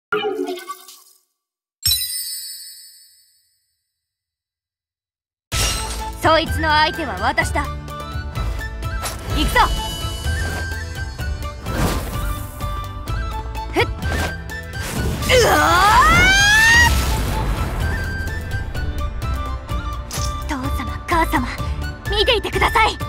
そいつの相手は私だ。行くぞ。ふっ、うわー！父様母様、見ていてください。